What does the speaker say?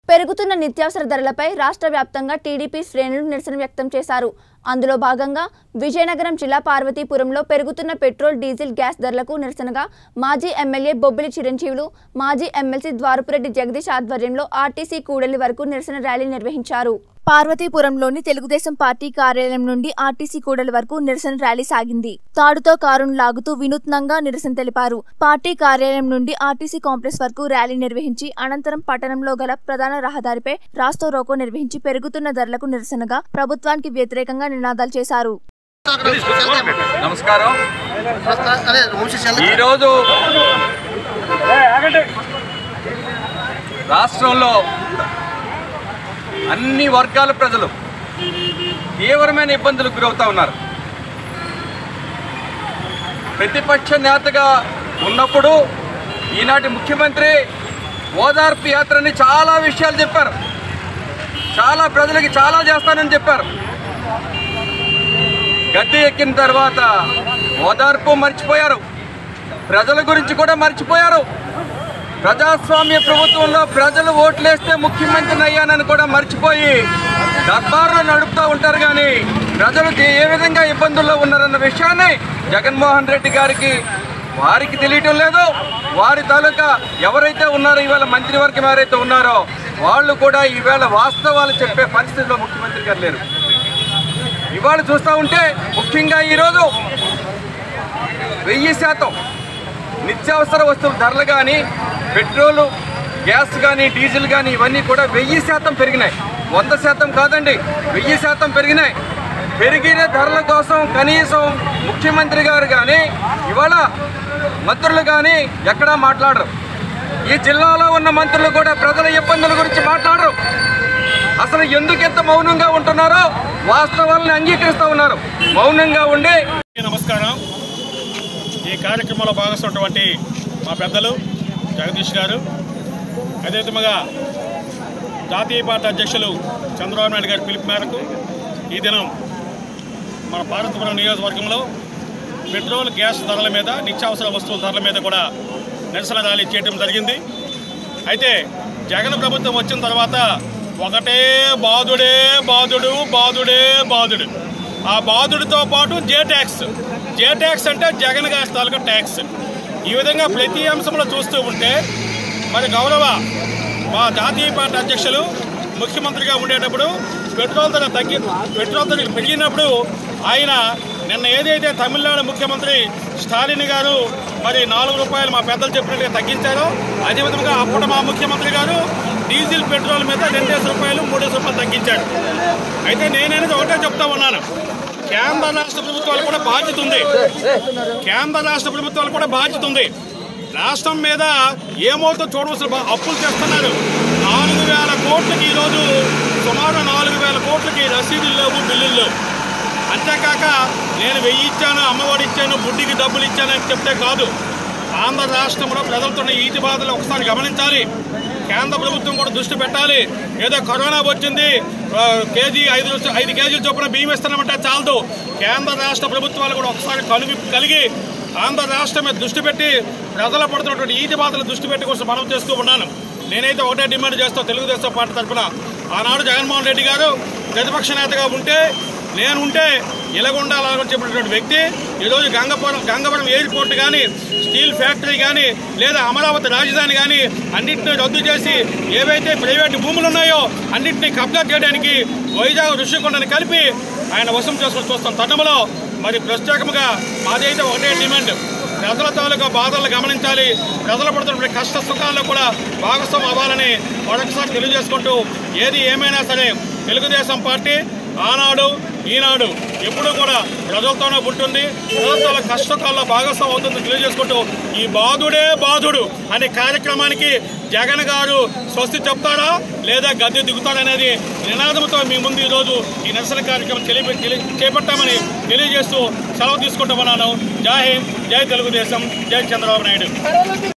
పెరుగుతున్న నిత్యావసర ధరలపై రాష్ట్ర వ్యాప్తంగా టీడీపీ శ్రేణులు నిరసన వ్యక్తం చేశారు. అందులో భాగంగా విజయనగరం జిల్లా పార్వతీపురంలో పెరుగుతున్న పెట్రోల్, డీజిల్, గ్యాస్ ధరలకు నిరసనగా మాజీ ఎమ్మెల్యే బొబ్బిలి చిరంజీవులు, మాజీ ఎమ్మెల్సీ ద్వారపురెడ్డి జగదీష్ ఆధ్వర్యంలో ఆర్టీసీ కూడలి వరకు నిరసన ర్యాలీ నిర్వహించారు. పార్వతీపురంలోని తెలుగుదేశం పార్టీ కార్యాలయం నుండి ఆర్టీసీ కూడలి వరకు నిరసన ర్యాలీ సాగింది. తాడుతో కారును లాగుతూ వినూత్నంగా నిరసన తెలిపారు. పార్టీ కార్యాలయం నుండి ఆర్టీసీ కాంప్లెక్స్ వరకు ర్యాలీ నిర్వహించి అనంతరం పట్టణంలో గల ప్రధాన రహదారిపై రాస్తా రోకో నిర్వహించి పెరుగుతున్న ధరలకు నిరసనగా ప్రభుత్వానికి వ్యతిరేకంగా నినాదాలు చేశారు. నమస్కారం. ఈరోజు రాష్ట్రంలో అన్ని వర్గాల ప్రజలు తీవ్రమైన ఇబ్బందులకు గురవుతూ ఉన్నారు. ప్రతిపక్ష నేతగా ఉన్నప్పుడు ఈనాటి ముఖ్యమంత్రి ఓదార్పు యాత్రని చాలా విషయాలు చెప్పారు, చాలా ప్రజలకి చాలా చేస్తానని చెప్పారు. గద్దె ఎక్కిన తర్వాత ఓదార్పు మర్చిపోయారు, ప్రజల గురించి కూడా మర్చిపోయారు. ప్రజాస్వామ్య ప్రభుత్వంలో ప్రజలు ఓట్లేస్తే ముఖ్యమంత్రిని అయ్యానని కూడా మర్చిపోయి దర్బార్లు నడుపుతూ ఉంటారు. కానీ ప్రజలు ఏ విధంగా ఇబ్బందుల్లో ఉన్నారన్న విషయాన్ని జగన్మోహన్ రెడ్డి గారికి వారికి తెలియటం లేదు. వారి తాలూకా ఎవరైతే ఉన్నారో ఇవాళ మంత్రివర్గం ఎవరైతే ఉన్నారో వాళ్ళు కూడా ఈవేళ వాస్తవాలు చెప్పే పరిస్థితిలో ముఖ్యమంత్రి గారు లేరు. ఇవాళ చూస్తూ ఉంటే ముఖ్యంగా ఈరోజు 1000% నిత్యావసర వస్తువుల ధరలు కానీ, పెట్రోలు, గ్యాస్ కానీ, డీజిల్ కానీ ఇవన్నీ కూడా 1000% పెరిగినాయి. 100% కాదండి, 1000% పెరిగినాయి. పెరిగిన ధరల కోసం కనీసం ముఖ్యమంత్రి గారు కానీ ఇవాళ మంత్రులు కానీ ఎక్కడా మాట్లాడరు. ఈ జిల్లాలో ఉన్న మంత్రులు కూడా ప్రజల ఇబ్బందుల గురించి మాట్లాడరు. అసలు ఎందుకు ఎంత మౌనంగా ఉంటున్నారో వాస్తవాలను అంగీకరిస్తూ ఉన్నారు. మౌనంగా ఉండి నమస్కారం. ఈ కార్యక్రమంలో భాగస్వామైనటువంటి మా పెద్దలు జగదీష్ గారు, అదేవిధంగా జాతీయ పార్టీ అధ్యక్షులు చంద్రబాబు నాయుడు గారి పిలుపు మేరకు ఈ దినం మన పార్వతీపురం నియోజకవర్గంలో పెట్రోల్, గ్యాస్ ధరల మీద, నిత్యావసర వస్తువుల ధరల మీద కూడా నిరసన ర్యాలీ చేయడం జరిగింది. అయితే జగన్ ప్రభుత్వం వచ్చిన తర్వాత ఒకటే బాధుడే బాధుడు బాధుడే బాధుడు. ఆ బాధుడితో పాటు జే ట్యాక్స్ అంటే జగన్ గారి తాలూకా ట్యాక్స్. ఈ విధంగా ప్రతి అంశంలో చూస్తూ ఉంటే మరి గౌరవ మా జాతీయ పార్టీ అధ్యక్షులు ముఖ్యమంత్రిగా ఉండేటప్పుడు పెట్రోల్ ధర పెరిగినప్పుడు ఆయన నిన్న ఏదైతే తమిళనాడు ముఖ్యమంత్రి స్టాలిన్ గారు మరి 4 రూపాయలు మా పెద్దలు చెప్పినట్టుగా తగ్గించారో అదేవిధంగా అప్పుడు మా ముఖ్యమంత్రి గారు డీజిల్, పెట్రోల్ మీద 2 రూపాయలు 3 రూపాయలు తగ్గించాడు. అయితే నేనేది ఒకటే చెప్తా ఉన్నాను, కేంద్ర రాష్ట్ర ప్రభుత్వాలు కూడా బాధ్యత ఉంది. రాష్ట్రం మీద ఏమవుతుందో చూడవలసిన అప్పులు చేస్తున్నారు. 4000 కోట్లకి ఈరోజు సుమారు 4000 కోట్లకి రసీదులు లేవు, బిల్లులు లేవు. అంతేకాక నేను 1000 ఇచ్చాను, అమ్మఒడి ఇచ్చాను, బుడ్డికి డబ్బులు ఇచ్చానని చెప్తే కాదు. ఆంధ్ర రాష్ట్రంలో ప్రజలతో ఈతి బాధలు ఒకసారి గమనించాలి. కేంద్ర ప్రభుత్వం కూడా దృష్టి పెట్టాలి. ఏదో కరోనా వచ్చింది, కేజీ 5 కేజీల చొప్పున బియ్యం ఇస్తున్నామంటే చాలదు. కేంద్ర రాష్ట్ర ప్రభుత్వాలు కూడా ఒకసారి కనువిప్పు కలిగి ఆంధ్ర రాష్ట్రం మీద దృష్టి పెట్టి ప్రజలు పడుతున్నటువంటి ఈతి బాధలు దృష్టి పెట్టి కోసం మనం చేస్తూ ఉన్నాను. నేనైతే ఒకటే డిమాండ్ చేస్తాను తెలుగుదేశం పార్టీ తరఫున. ఆనాడు జగన్మోహన్ రెడ్డి గారు ప్రతిపక్ష నేతగా ఉంటే, నేనుంటే ఇలాగుండా అలాగని చెప్పినటువంటి వ్యక్తి ఈరోజు గంగవరం ఎయిర్పోర్ట్ కానీ, స్టీల్ ఫ్యాక్టరీ కానీ, లేదా అమరావతి రాజధాని కానీ అన్నింటినీ రద్దు చేసి ఏవైతే ప్రైవేటు భూములు ఉన్నాయో అన్నింటినీ కబ్జా చేయడానికి వైజాగ్ ఋషికొండని కలిపి ఆయన వశం చేసుకొని చూస్తాం తటంలో. మరి ప్రత్యేకంగా మాదైతే ఒకటే డిమాండ్, ప్రజల తాలూకా బాధలు గమనించాలి, ప్రజలు పడుతున్న కష్ట సుఖాల్లో కూడా భాగస్వామ్యం అవ్వాలని మరొకసారి తెలియజేసుకుంటూ, ఏది ఏమైనా సరే తెలుగుదేశం పార్టీ ఆనాడు ఈనాడు ఎప్పుడూ కూడా ప్రజలతోనే ఉంటుంది, ప్రజలతో కష్టకాల్లో భాగస్వామ్యం అవుతుంది తెలియజేసుకుంటూ ఈ బాధుడే బాధుడు అనే కార్యక్రమానికి జగన్ గారు స్వస్తి చెప్తారా లేదా గద్దె దిగుతారనేది నినాదంతో మీ ముందు ఈరోజు ఈ నిరసన కార్యక్రమం చేపట్టామని తెలియజేస్తూ సెలవు తీసుకుంటామన్నాను. జై హింద్, జై తెలుగుదేశం, జై చంద్రబాబు నాయుడు.